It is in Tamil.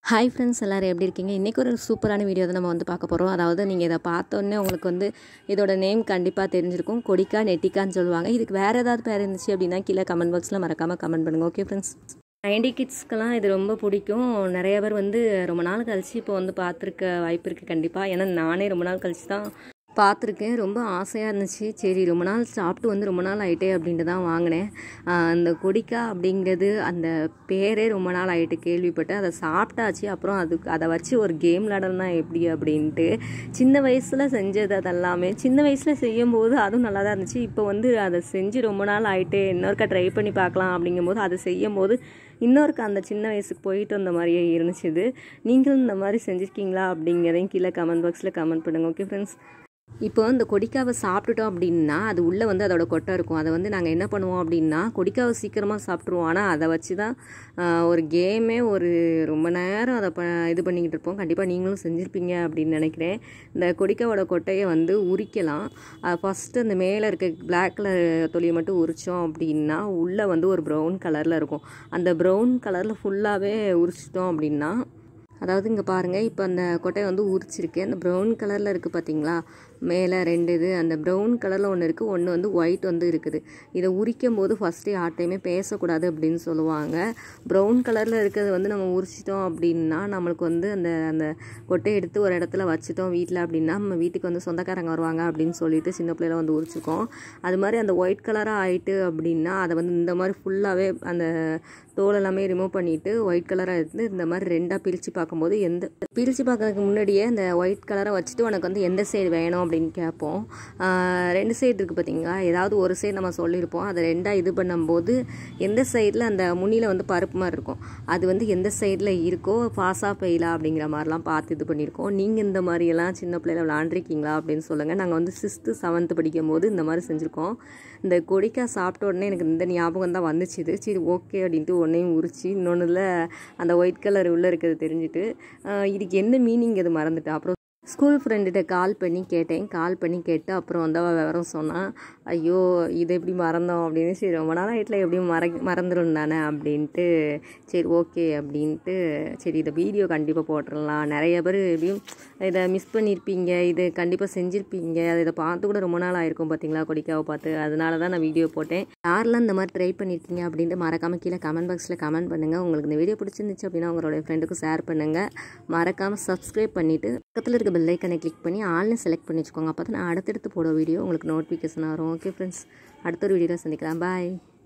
ஹாய் ஃப்ரெண்ட்ஸ், எல்லோரும் எப்படி இருக்கீங்க? இன்றைக்கி ஒரு சூப்பரான வீடியோ தான் நம்ம வந்து பார்க்க போகிறோம். அதாவது நீங்கள் இதை பார்த்தோன்னே உங்களுக்கு வந்து இதோட நேம் கண்டிப்பாக தெரிஞ்சிருக்கும். கொடிக்கா நெட்டிக்கான்னு சொல்லுவாங்க. இதுக்கு வேறு ஏதாவது பேர் இருந்துச்சு அப்படின்னா கீழே கமெண்ட் பாக்ஸில் மறக்காமல் கமெண்ட் பண்ணுங்கள். ஓகே ஃப்ரெண்ட்ஸ், 90 கிட்ஸ்க்கெல்லாம் இது ரொம்ப பிடிக்கும். நிறைய பேர் வந்து ரொம்ப நாள் கழிச்சு இப்போ வந்து பார்த்துருக்க வாய்ப்பு இருக்குது கண்டிப்பாக. ஏன்னா நானே ரொம்ப நாள் கழிச்சு தான் பார்த்துருக்கேன். ரொம்ப ஆசையாக இருந்துச்சு. சரி, ரொம்ப நாள் சாப்பிட்டு வந்து ரொம்ப நாள் ஆகிட்டே அப்படின்ட்டு தான் வாங்கினேன். அந்த கொடிக்கா அப்படிங்கிறது அந்த பேரே ரொம்ப நாள் ஆகிட்டு கேள்விப்பட்டு அதை சாப்பிட்டாச்சு. அப்புறம் அதை வச்சு ஒரு கேம் விளாடணும்னா எப்படி அப்படின்ட்டு சின்ன வயசில் செஞ்சது அதெல்லாமே சின்ன வயசில் செய்யும்போது அதுவும் நல்லா தான் இருந்துச்சு. இப்போ வந்து அதை செஞ்சு ரொம்ப நாள் ஆகிட்டே இன்னொருக்கா ட்ரை பண்ணி பார்க்கலாம் அப்படிங்கும்போது அதை செய்யும் போது இன்னொருக்கா அந்த சின்ன வயசுக்கு போயிட்டு வந்த மாதிரியே இருந்துச்சு. நீங்களும் இந்த மாதிரி செஞ்சுருக்கீங்களா அப்படிங்கிறதையும் கீழே கமெண்ட் பாக்ஸில் கமெண்ட் பண்ணுங்கள். ஓகே ஃப்ரெண்ட்ஸ், இப்போ இந்த கொடிக்காவை சாப்பிட்டுட்டோம் அப்படின்னா அது உள்ளே வந்து அதோட கொட்டை இருக்கும். அதை வந்து நாங்கள் என்ன பண்ணுவோம் அப்படின்னா கொடிக்காவை சீக்கிரமாக சாப்பிட்ருவோம். ஆனால் அதை வச்சு தான் ஒரு கேமே ரொம்ப நேரம் அதை இது பண்ணிக்கிட்டு இருப்போம். கண்டிப்பாக நீங்களும் செஞ்சுருப்பீங்க அப்படின்னு நினைக்கிறேன். இந்த கொடிக்காவோட கொட்டையை வந்து உரிக்கலாம். ஃபஸ்ட்டு அந்த மேலே இருக்க பிளாக் கலர் தொலியை மட்டும் உரித்தோம் அப்படின்னா உள்ளே வந்து ஒரு ப்ரௌன் கலரில் இருக்கும். அந்த ப்ரௌன் கலரில் ஃபுல்லாகவே உரிச்சிட்டோம் அப்படின்னா, அதாவது இங்கே பாருங்கள், இப்போ அந்த கொட்டையை வந்து உரிச்சிருக்கு. அந்த ப்ரௌன் கலரில் இருக்குது பார்த்தீங்களா, மேலே 2 இது. அந்த ப்ரௌன் கலரில் ஒன்று இருக்குது, ஒன்று வந்து ஒயிட் வந்து இருக்குது. இதை உரிக்கும் போது ஃபஸ்ட்டு யார்ட்டையுமே பேசக்கூடாது அப்படின்னு சொல்லுவாங்க. ப்ரௌன் கலரில் இருக்கிறது வந்து நம்ம உரிச்சிட்டோம் அப்படின்னா நம்மளுக்கு வந்து அந்த அந்த கொட்டையை எடுத்து ஒரு இடத்துல வச்சுட்டோம் வீட்டில் அப்படின்னா நம்ம வீட்டுக்கு வந்து சொந்தக்காரங்க வருவாங்க அப்படின்னு சொல்லிட்டு சின்ன பிள்ளையில வந்து உரிச்சிக்கோம். அது மாதிரி அந்த ஒயிட் கலராக ஆகிட்டு அப்படின்னா அதை வந்து இந்த மாதிரி ஃபுல்லாகவே அந்த தோல் எல்லாமே ரிமூவ் பண்ணிவிட்டு ஒயிட் கலராக எடுத்து இந்த மாதிரி 2ஆக பிரித்து பார்க்கும்போது பிரித்து பார்க்கறதுக்கு முன்னாடியே அந்த ஒயிட் கலரை வச்சுட்டு உனக்கு வந்து எந்த சைடு வேணும் அப்படின்னு கேட்போம். 2 சைடு இருக்குது பார்த்தீங்களா, ஏதாவது ஒரு சைடு நம்ம சொல்லியிருப்போம். அதை 2ஆக இது பண்ணும்போது எந்த சைடில் அந்த முன்னியில் வந்து பருப்பு மாதிரி இருக்கும், அது வந்து எந்த சைடில் இருக்கோ பாஸாக பெயிலா அப்படிங்கிற மாதிரிலாம் பார்த்து இது பண்ணியிருக்கோம். நீங்கள் இந்த மாதிரியெல்லாம் சின்ன பிள்ளையில விளாண்டுருக்கீங்களா அப்படின்னு சொல்லுங்கள். நாங்கள் வந்து 6th 7th படிக்கும் போது இந்த மாதிரி செஞ்சுருக்கோம். இந்த கொடிக்காய் சாப்பிட்ட உடனே எனக்கு இந்த ஞாபகம் தான் வந்துச்சு. சரி, ஓகே அப்படின்ட்டு ஒன்றையும் உரிச்சு இன்னொன்றில் அந்த ஒயிட் கலர் உள்ளே இருக்கிறது தெரிஞ்சுட்டு இதுக்கு என்ன மீனிங் அது மறந்துட்டு அப்புறம் ஸ்கூல் ஃப்ரெண்டுகிட்ட கால் பண்ணி கேட்டு அப்புறம் வந்து அவள் விவரம் சொன்னான். ஐயோ, இது எப்படி மறந்தோம் அப்படின்னு. சரி, ரொம்ப நாள் வீட்டில் எப்படியும் மறந்துடும் தானே அப்படின்ட்டு சரி ஓகே அப்படின்ட்டு சரி இதை வீடியோ கண்டிப்பாக போட்டுடலாம். நிறைய பேர் எப்படியும் இதை மிஸ் பண்ணியிருப்பீங்க, இது கண்டிப்பாக செஞ்சுருப்பீங்க. இதை பார்த்து கூட ரொம்ப நாள் ஆயிருக்கும் பார்த்தீங்களா கொடிக்காவை பார்த்து. அதனால தான் நான் வீடியோ போட்டேன். யாரெல்லாம் இந்த மாதிரி ட்ரை பண்ணியிருக்கீங்க அப்படின்ட்டு மறக்காமல் கீழே கமெண்ட் பாக்ஸில் கமெண்ட் பண்ணுங்கள். உங்களுக்கு இந்த வீடியோ பிடிச்சிருந்துச்சு அப்படின்னா உங்களுடைய ஃப்ரெண்டுக்கும் ஷேர் பண்ணுங்கள். மறக்காமல் சப்ஸ்கிரைப் பண்ணிவிட்டு பக்கத்தில் இருக்க பெல் ஐக்கனை கிளிக் பண்ணி ஆல்னு செலக்ட் பண்ணி வச்சுக்கோங்க. அப்போ தான் நான் அடுத்தடுத்து போட வீடியோ உங்களுக்கு நோட்டிஃபிகேஷன் வரும். ஓகே ஃப்ரெண்ட்ஸ், அடுத்த ஒரு வீடியோவில் சந்திக்கலாம். பாய்.